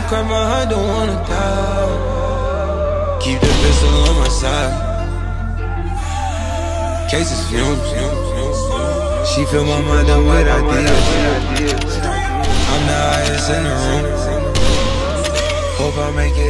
cry, my heart don't wanna die. Keep the pistol on my side. Cases fumes. She fill my mind up with ideas. I'm the highest in the room. Hope I make it